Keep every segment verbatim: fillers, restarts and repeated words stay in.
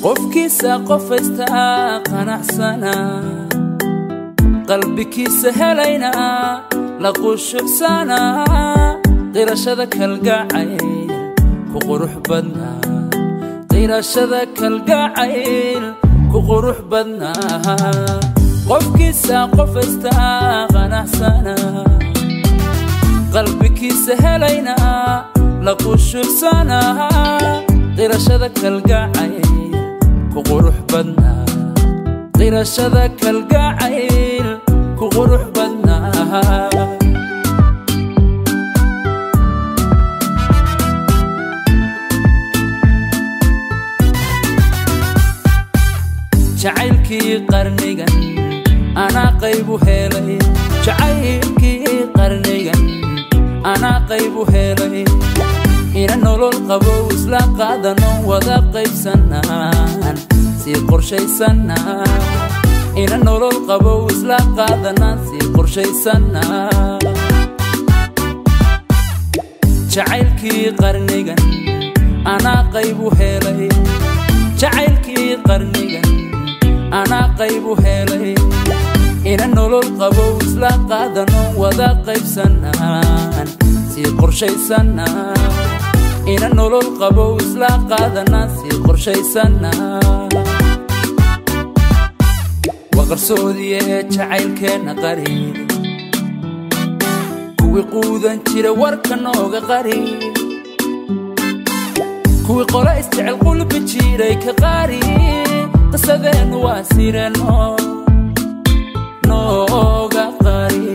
qofkiisa qofaysta qanacsana qalbigiisa helayna la qushubsana qirashada kalgacayl ku qurux badna qirashada kalgacayl ku qurux badna qofkiisa qofaysta qanacsana qalbigiisa helayna la qushubsana qirashada kalgacayl ku qurux badna qirashada kalgacayl ku qurux badna jacaylkii qarnigan ana qaybu helay jacaylkii qarnigan ana qaybu helay ina nolol qabo isla qaadano wada qaybsanaan si qorshaysana ina nolol qabo isla qaadana si qorshaysana jacaylkii qarnigan ana qaybu helay jacaylkii qarnigan ana qaybu helay ina nolol qabo isla qaadano wada qaybsanaan si qorshaysana ina nolol qabo isla qaadana si qorshaysana waqarsoodiye jacaylkeena qari kuwi quudan jira warka nooga qari kuwi qola isticel qulbi jiray ka qari qisadeenu waa sirano nooga qari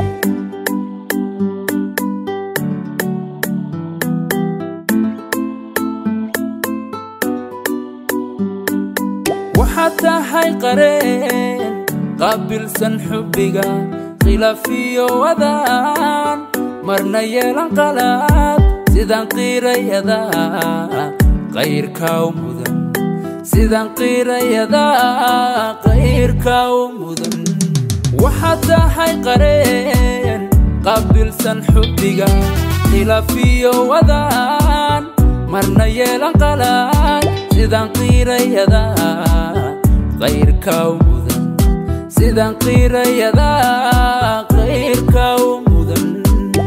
وحتى هاي قرين قابل سن حبيقا خلافي وذان مرنا يلان قلاب سيدان قيرا يدا غير كاو مدن سيدان قيرا يدا غير كاو مدن وحتى هاي قرين قابل سن حبيقا خلافي وذان مرنا يلان قلاب سيدان قيرا يدا غير كومدن سيدان قيرا يدا غير كومدن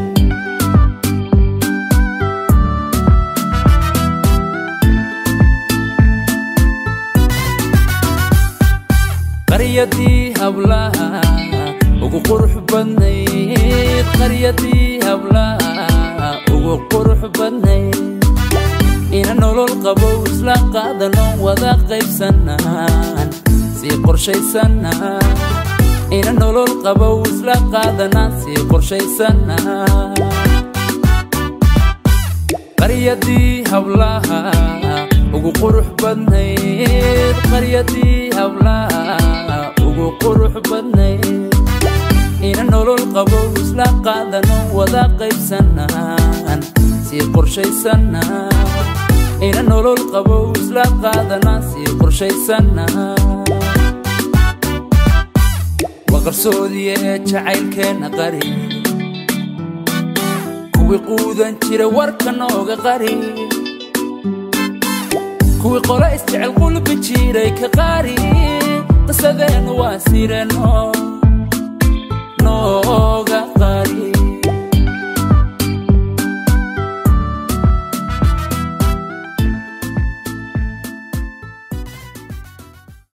قريتي هبلها ugu qurux badnayd قريتي هبلها ugu qurux badnayd ina nolol qabo isla qaadano wada qaybsanaan si qorshaysana ina nolol qabo isla qaadana si qorshaysana qaryadii hablaha ugu qurux badnayd qaryadii hablaha ugu qurux badnayd ina nolol qabo isla qaadano wada qaybsanaan si qorshaysana ina nolol qabo isla qaadana si qorshaysana waqarsoodiye jacaylkeena qari kuwi quudan jira warka nooga qari kuwi qola isticel qulbi jiray ka qari qisadeenu waa sirano nooga qari